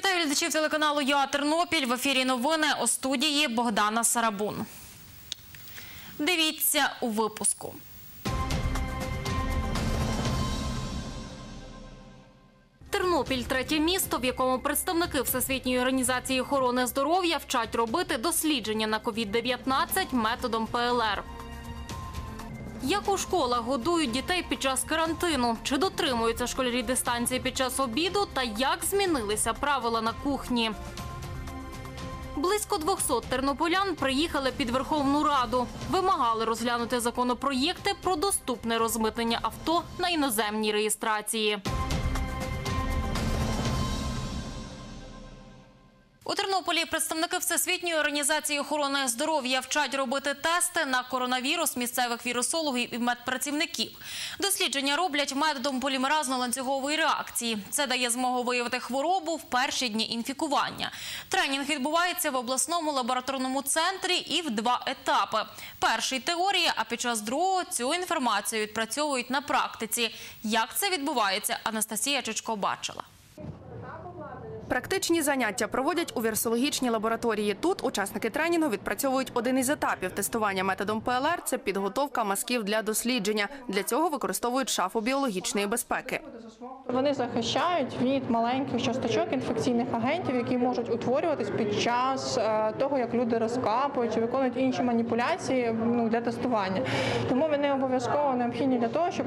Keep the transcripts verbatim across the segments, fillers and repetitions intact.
Вітаю глядачів телеканалу ЮА Тернопіль. В ефірі новини, у студії Богдана Сарабун. Дивіться у випуску. Тернопіль – третє місто, в якому представники Всесвітньої організації охорони здоров'я вчать робити дослідження на ковід дев'ятнадцять методом ПЛР. Як у школах годують дітей під час карантину? Чи дотримуються школярі дистанції під час обіду? Та як змінилися правила на кухні? Близько двохсот тернополян приїхали під Верховну Раду. Вимагали розглянути законопроєкти про доступне розмитнення авто на іноземній реєстрації. У Тернополі представники Всесвітньої організації охорони здоров'я вчать робити тести на коронавірус місцевих вірусологів і медпрацівників. Дослідження роблять методом полімеразно-ланцюгової реакції. Це дає змогу виявити хворобу в перші дні інфікування. Тренінг відбувається в обласному лабораторному центрі і в два етапи. Перший – теорія, а під час другого цю інформацію відпрацьовують на практиці. Як це відбувається, Анастасія Чичко бачила. Практичні заняття проводять у вірусологічній лабораторії. Тут учасники тренінгу відпрацьовують один із етапів тестування методом ПЛР – це підготовка мазків для дослідження. Для цього використовують шафу біологічної безпеки. Вони захищають від маленьких часточок інфекційних агентів, які можуть утворюватись під час того, як люди розкапують чи виконують інші маніпуляції для тестування. Тому вони обов'язково необхідні для того, щоб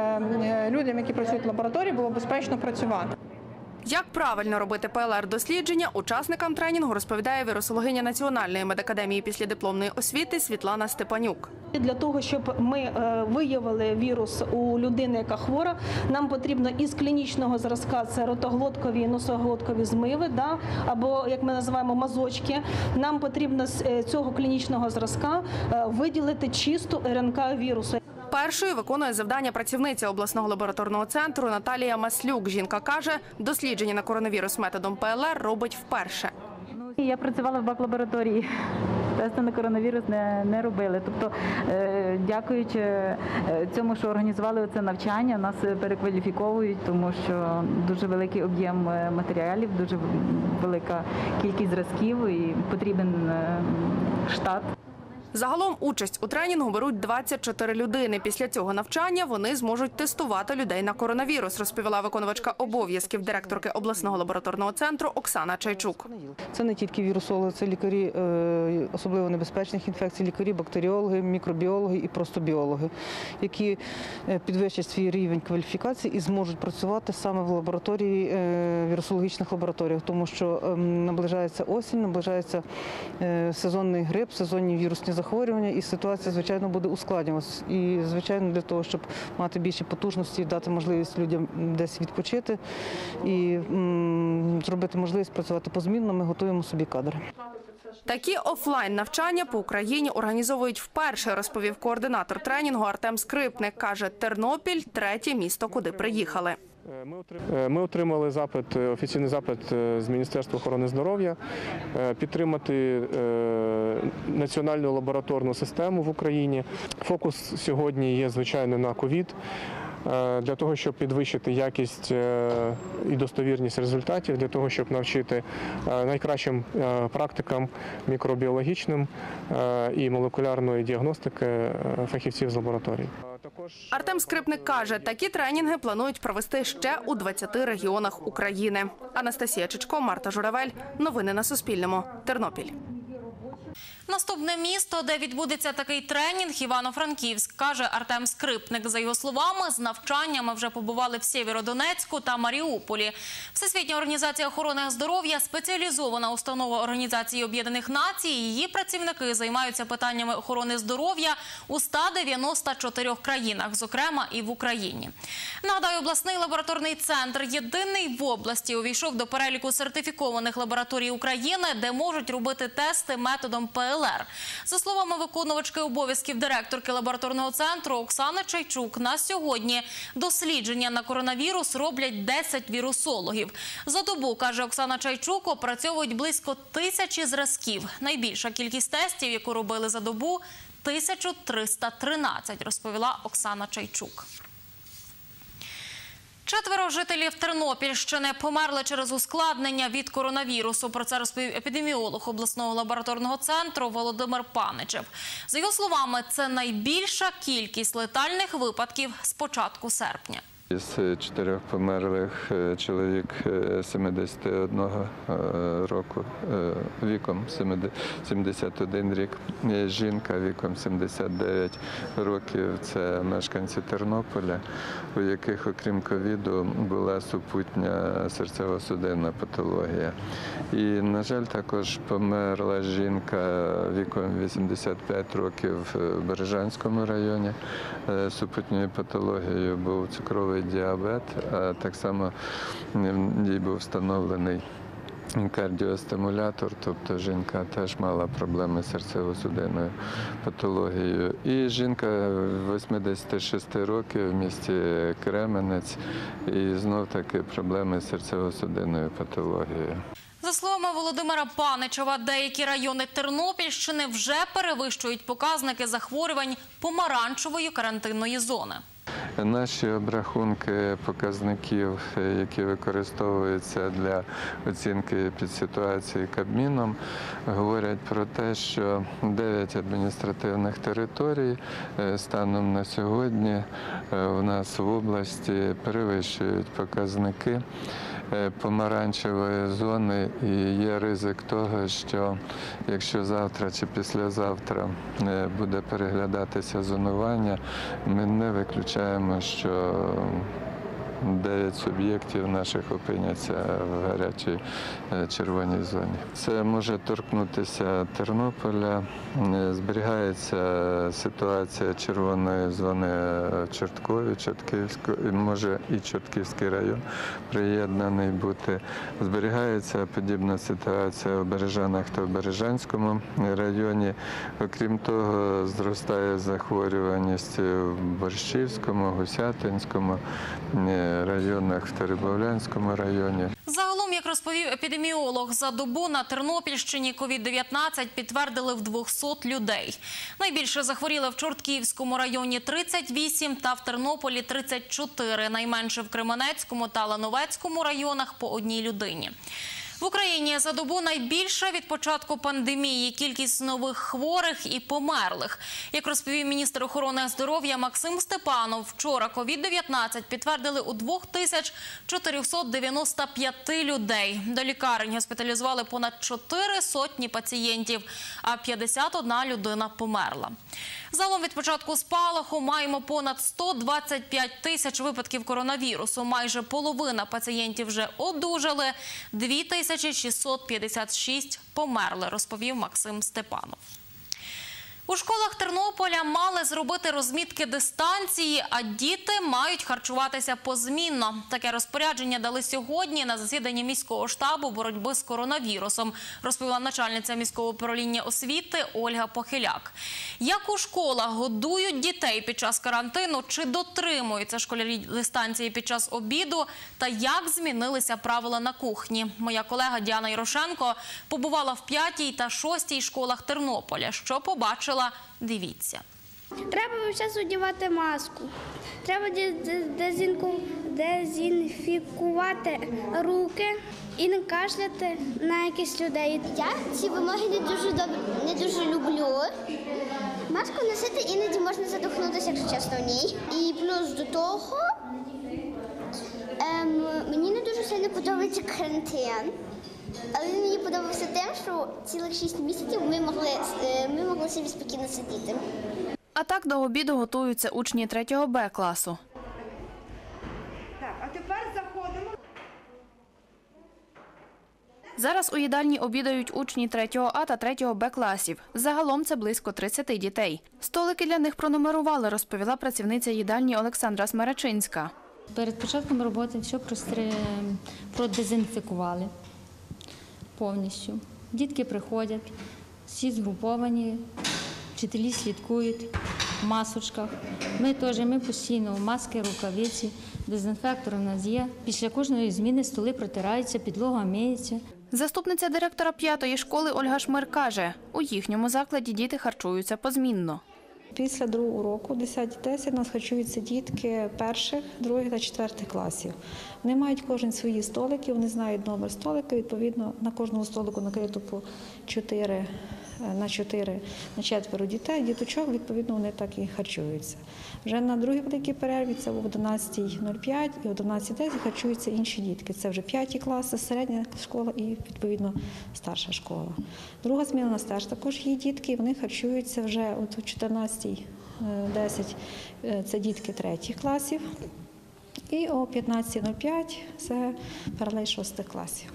людям, які працюють в лабораторії, було безпечно працювати. Як правильно робити ПЛР-дослідження, учасникам тренінгу розповідає вірусологиня Національної медакадемії післядипломної освіти Світлана Степанюк. Для того, щоб ми виявили вірус у людини, яка хвора, нам потрібно із клінічного зразка, це ротоглоткові і носоглоткові змиви, да, або, як ми називаємо, мазочки, нам потрібно з цього клінічного зразка виділити чисту РНК вірусу. Першою виконує завдання працівниця обласного лабораторного центру Наталія Маслюк. Жінка каже, дослідження на коронавірус методом ПЛР робить вперше. Я працювала в бак-лабораторії, тести на коронавірус не, не робили. Тобто, е, дякуючи цьому, що організували це навчання, нас перекваліфіковують, тому що дуже великий об'єм матеріалів, дуже велика кількість зразків і потрібен штат. Загалом участь у тренінгу беруть двадцять чотири людини. Після цього навчання вони зможуть тестувати людей на коронавірус, розповіла виконувачка обов'язків директорки обласного лабораторного центру Оксана Чайчук. Це не тільки вірусологи, це лікарі особливо небезпечних інфекцій, лікарі, бактеріологи, мікробіологи і просто біологи, які підвищать свій рівень кваліфікації і зможуть працювати саме в лабораторії, вірусологічних лабораторіях, тому що наближається осінь, наближається сезонний грип, сезонні вірусні захворювання, і ситуація, звичайно, буде ускладнюватися. І, звичайно, для того, щоб мати більші потужності, дати можливість людям десь відпочити і м, зробити можливість працювати позмінно, ми готуємо собі кадри. Такі офлайн-навчання по Україні організовують вперше, розповів координатор тренінгу Артем Скрипник. Каже, Тернопіль – третє місто, куди приїхали. Ми отримали запит, офіційний запит з Міністерства охорони здоров'я підтримати національну лабораторну систему в Україні. Фокус сьогодні є, звичайно, на ковід. Для того, щоб підвищити якість і достовірність результатів, для того, щоб навчити найкращим практикам мікробіологічним і молекулярної діагностики фахівців з лабораторій. Артем Скрипник каже, такі тренінги планують провести ще у двадцяти регіонах України. Анастасія Чичко, Марта Журавель. Новини на Суспільному. Тернопіль. Наступне місто, де відбудеться такий тренінг – Івано-Франківськ, каже Артем Скрипник. За його словами, з навчаннями вже побували в Сєвєродонецьку та Маріуполі. Всесвітня організація охорони здоров'я – спеціалізована установа Організації Об'єднаних Націй. Її працівники займаються питаннями охорони здоров'я у ста дев'яноста чотирьох країнах, зокрема і в Україні. Нагадаю, обласний лабораторний центр єдиний в області увійшов до переліку сертифікованих лабораторій України, де можуть робити тести методом ПЛР. За словами виконувачки обов'язків директорки лабораторного центру Оксани Чайчук, на сьогодні дослідження на коронавірус роблять десять вірусологів. За добу, каже Оксана Чайчук, опрацьовують близько тисячі зразків. Найбільша кількість тестів, яку робили за добу – тисяча триста тринадцять, тисяча триста тринадцять, розповіла Оксана Чайчук. Оксана Чайчук. Наступне місто, де відбудеться такий тренінг – Івано-Франківськ, каже Артем Скрипник. За його словами, з навчаннями вже побували в Сєвєродонецьку та Маріуполі. Всесвітня організація охорони здоров'я – спеціалізована установа Організації Об'єднаних Націй. Її працівники займаються питаннями охорони здоров'я у ста дев'яноста чотирьох країнах, зокрема і в Україні. Нагадаю, обласний лабораторний центр єдиний в області увійшов до переліку сертифікованих лабораторій України, де можуть робити тести методом ПЛР. За словами виконувачки обов'язків директорки лабораторного центру Оксани Чайчук, на сьогодні дослідження на коронавірус роблять десять вірусологів. Четверо жителів Тернопільщини померли через ускладнення від коронавірусу. Про це розповів епідеміолог обласного лабораторного центру Володимир Паничев. За його словами, це найбільша кількість летальних випадків з початку серпня. Із чотирьох померлих чоловік сімдесят одного року, віком сімдесят один рік, жінка віком сімдесят дев'ять років. Це мешканці Тернополя, у яких, окрім ковіду, була супутня серцево-судинна патологія. І, на жаль, також померла жінка віком вісімдесят п'ять років в Бережанському районі. Супутньою патологією був цукровий діабет, а так само їй був встановлений кардіостимулятор, тобто жінка теж мала проблеми з серцево-судинною патологією. І жінка вісімдесят шість років в місті Кременець, і знов-таки проблеми з серцево-судинною патологією. За словами Володимира Паничева, деякі райони Тернопільщини вже перевищують показники захворювань помаранчевої карантинної зони. Наші обрахунки показників, які використовуються для оцінки підситуації Кабміном, говорять про те, що дев'ять адміністративних територій станом на сьогодні у нас в області перевищують показники помаранчевої зони, і є ризик того, що якщо завтра чи післязавтра буде переглядатися зонування, ми не виключаємо, що дев'ять суб'єктів наших опиняться в гарячій червоній зоні. Це може торкнутися Тернополя. Зберігається ситуація червоної зони в Чорткові, Чортківську, і може і Чортківський район приєднаний бути. Зберігається подібна ситуація в Бережанах та в Бережанському районі. Окрім того, зростає захворюваність в Борщівському, Гусятинському районах, в Теребовлянському районі. Загалом, як розповів епідеміолог, за добу на Тернопільщині ковід дев'ятнадцять підтвердили в двохсот людей. Найбільше захворіли в Чортківському районі – тридцять вісім та в Тернополі – тридцять чотири, найменше в Кременецькому та Лановецькому районах по одній людині. В Україні за добу найбільша від початку пандемії кількість нових хворих і померлих. Як розповів міністр охорони здоров'я Максим Степанов, вчора ковід дев'ятнадцять підтвердили у двох тисячах чотирьохсот дев'яноста п'яти людей. До лікарень госпіталізували понад чотири сотні пацієнтів, а п'ятдесят одна людина померла. Загалом від початку спалаху маємо понад сто двадцять п'ять тисяч випадків коронавірусу. Майже половина пацієнтів вже одужали, дві тисячі шістсот п'ятдесят шість померли, розповів Максим Степанов. У школах Тернополя мали зробити розмітки дистанції, а діти мають харчуватися позмінно. Таке розпорядження дали сьогодні на засіданні міського штабу боротьби з коронавірусом, розповіла начальниця міського управління освіти Ольга Похиляк. Як у школах годують дітей під час карантину, чи дотримуються школярі дистанції під час обіду, та як змінилися правила на кухні. Моя колега Діана Ярошенко побувала в п'ятій та шостій школах Тернополя. Що побачила? Дивіться. Треба весь час одягати маску. Треба дезінфікувати руки і не кашляти на якісь людей. Я ці вимоги не дуже добре, не дуже люблю. Маску носити іноді можна задохнутися, якщо чесно, в ній. І плюс до того ем, мені не дуже сильно подобається карантин. Але мені подобався тим, що цілих шість місяців ми могли, ми могли собі спокійно сидіти. А так до обіду готуються учні третього Б класу. Так, а тепер заходимо. Зараз у їдальні обідають учні третього А та третього Б класів. Загалом це близько тридцяти дітей. Столики для них пронумерували, розповіла працівниця їдальні Олександра Смеречинська. Перед початком роботи все продезінфікували повністю. Дітки приходять, всі згруповані, вчителі слідкують в масочках. Ми теж, ми постійно маски, рукавиці, дезінфектор у нас є. Після кожної зміни столи протираються, підлога миється. Заступниця директора п'ятої школи Ольга Шмир каже, у їхньому закладі діти харчуються позмінно. Після другого року, десять десять, у нас харчуються дітки перших, других та четвертих класів. Вони мають кожен свої столики, вони знають номер столика, відповідно на кожному столику накрито по чотири на чотири, на четверо дітей, діточок, відповідно, вони так і харчуються. Вже на другій великій перерві, це в одинадцятій нуль п'ять і одинадцятій десять харчуються інші дітки. Це вже п'яті класи, середня школа і, відповідно, старша школа. Друга зміна у нас теж також є дітки, вони харчуються вже от о чотирнадцятій десять, це дітки третіх класів, і о п'ятнадцятій нуль п'ять це паралель шостих класів.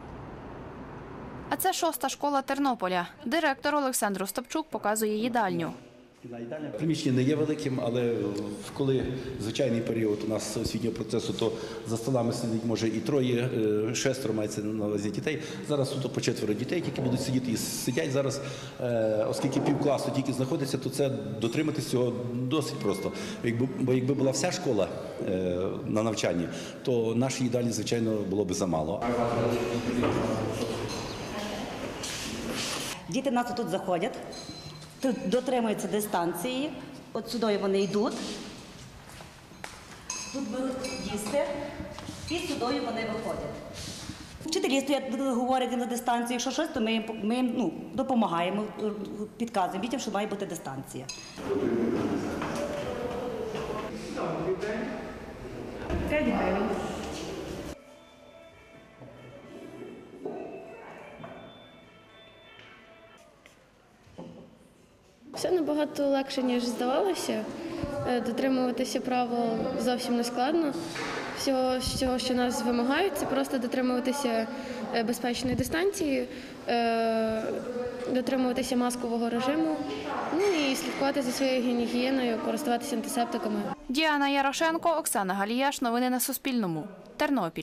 А це шоста школа Тернополя. Директор Олександр Остапчук показує їдальню. Приміщення не є великим, але коли звичайний період у нас освітнього процесу, то за столами сидить, може, і троє, шестеро мається на увазі дітей. Зараз тут по четверо дітей, які будуть сидіти і сидять зараз, оскільки півкласу тільки знаходиться, то це дотриматися цього досить просто. Бо якби була вся школа на навчанні, то нашій їдальні, звичайно, було б замало. Діти в нас тут заходять, тут дотримуються дистанції, от сюди вони йдуть, тут беруть їсти і сюди вони виходять. Вчителі стоять, говорять на дистанції, якщо щось, то ми їм, ми їм ну, допомагаємо, підказуємо дітям, що має бути дистанція. п'ять гривень. Все набагато легше, ніж здавалося. Дотримуватися правил зовсім не складно. Всього, всього, що нас вимагають, це просто дотримуватися безпечної дистанції, дотримуватися маскового режиму, ну і слідкувати за своєю гігієною, користуватися антисептиками. Діана Ярошенко, Оксана Галіяш. Новини на Суспільному. Тернопіль.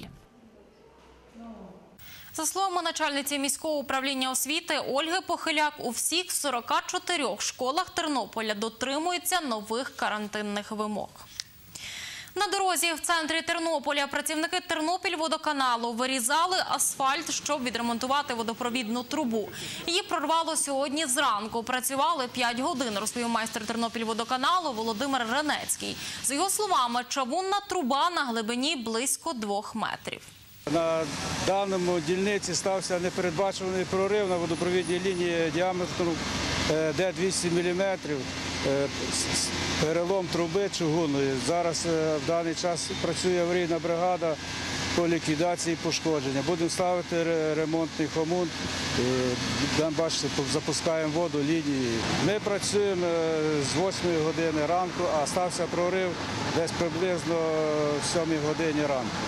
За словами начальниці міського управління освіти Ольги Похиляк, у всіх сорока чотирьох школах Тернополя дотримуються нових карантинних вимог. На дорозі в центрі Тернополя працівники Тернопільводоканалу вирізали асфальт, щоб відремонтувати водопровідну трубу. Її прорвало сьогодні зранку. Працювали п'ять годин, розповів майстер Тернопільводоканалу Володимир Ренецький. За його словами, чавунна труба на глибині близько двох метрів. На даному дільниці стався непередбачуваний прорив на водопровідній лінії діаметром Д двісті міліметрів, перелом труби чугунної. Зараз в даний час працює аварійна бригада по ліквідації пошкодження. Будемо ставити ремонтний хомут, бачите, запускаємо воду, лінії. Ми працюємо з восьмої години ранку, а стався прорив десь приблизно в сьомій годині ранку.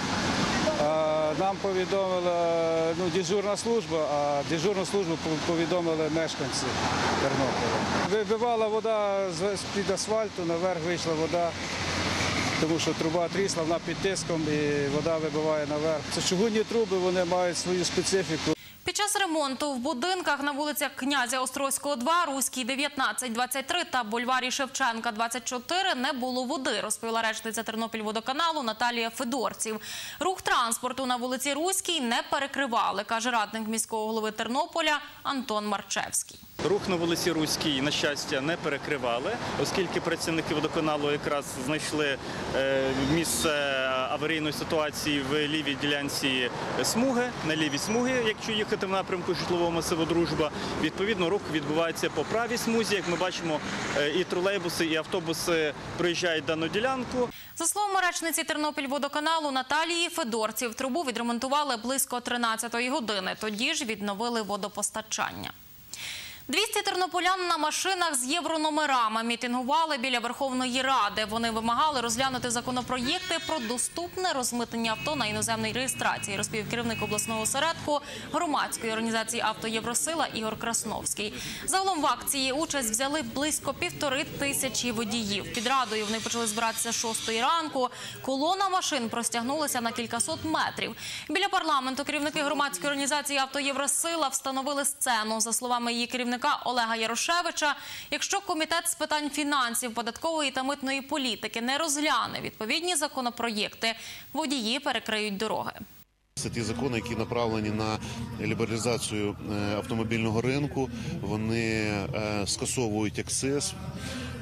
Нам повідомила ну, дежурна служба, а дежурну службу повідомили мешканці Тернополя. Вибивала вода з-під асфальту, наверх вийшла вода, тому що труба трісла, вона під тиском і вода вибиває наверх. Це чугунні труби, вони мають свою специфіку. Під час ремонту в будинках на вулицях Князя Острозького, два, Руській, дев'ятнадцять двадцять три та бульварі Шевченка, двадцять чотири не було води, розповіла речниця Тернопільводоканалу Наталія Федорців. Рух транспорту на вулиці Руській не перекривали, каже радник міського голови Тернополя Антон Марчевський. Рух на вулиці Руській, на щастя, не перекривали, оскільки працівники водоканалу якраз знайшли місце аварійної ситуації в лівій ділянці смуги, на лівій смуги, якщо їхати в напрямку житлового масиву «Дружба». Відповідно, рух відбувається по правій смузі. Як ми бачимо, і тролейбуси, і автобуси проїжджають дану ділянку. За словами речниці Тернопільводоканалу Наталії Федорців, трубу відремонтували близько тринадцятої години. Тоді ж відновили водопостачання. двісті тернополян на машинах з єврономерами мітингували біля Верховної Ради. Вони вимагали розглянути законопроєкти про доступне розмитнення авто на іноземній реєстрації, розповів керівник обласного осередку громадської організації «Авто Євросила» Ігор Красновський. Загалом в акції участь взяли близько півтори тисячі водіїв. Під Радою вони почали збиратися з шостої ранку. Колона машин простягнулася на кількасот метрів. Біля парламенту керівники громадської організації «Авто Євросила» встановили сцену. За словами її керівника Олега Ярошевича, якщо Комітет з питань фінансів, податкової та митної політики не розгляне відповідні законопроєкти, водії перекриють дороги. Це ті закони, які направлені на лібералізацію автомобільного ринку. Вони скасовують акциз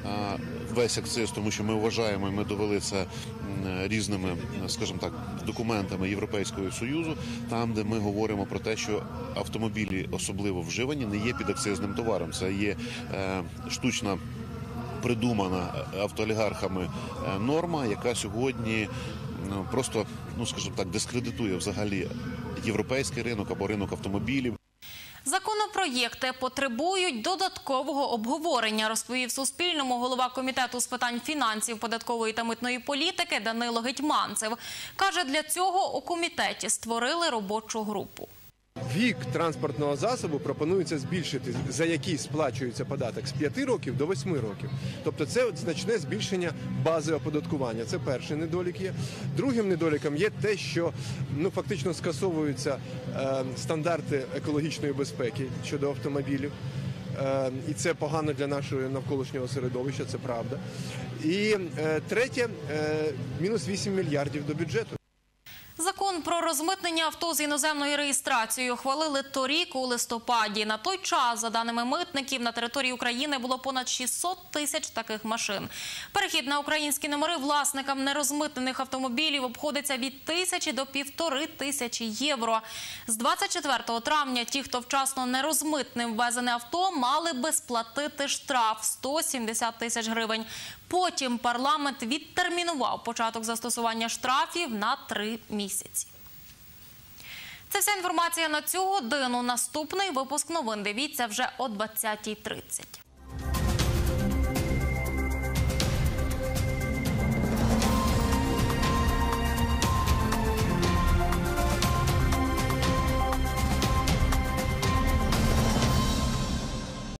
весь акциз, тому що ми вважаємо, і ми довели це різними, скажімо так, документами Європейського Союзу, там, де ми говоримо про те, що автомобілі, особливо вживані, не є підакцизним товаром. Це є е, штучна придумана автоолігархами норма, яка сьогодні ну, просто, ну скажімо так, дискредитує взагалі європейський ринок або ринок автомобілів. Законопроєкти потребують додаткового обговорення, розповів Суспільному голова Комітету з питань фінансів, податкової та митної політики Данило Гетьманцев. Каже, для цього у комітеті створили робочу групу. Вік транспортного засобу пропонується збільшити, за який сплачується податок, з п'яти років до восьми років. Тобто це значне збільшення бази оподаткування. Це перший недолік є. Другим недоліком є те, що ну, фактично скасовуються е, стандарти екологічної безпеки щодо автомобілів. Е, і це погано для нашого навколишнього середовища, це правда. І е, третє, е, мінус вісім мільярдів до бюджету. Закон про розмитнення авто з іноземною реєстрацією ухвалили торік у листопаді. На той час, за даними митників, на території України було понад шістсот тисяч таких машин. Перехід на українські номери власникам нерозмитнених автомобілів обходиться від тисячі до півтори тисячі євро. З двадцять четвертого травня ті, хто вчасно нерозмитним ввезене авто, мали би сплатити штраф – сто сімдесят тисяч гривень. Потім парламент відтермінував початок застосування штрафів на три місяці. Це вся інформація на цю годину. Наступний випуск новин дивіться вже о двадцятій тридцять.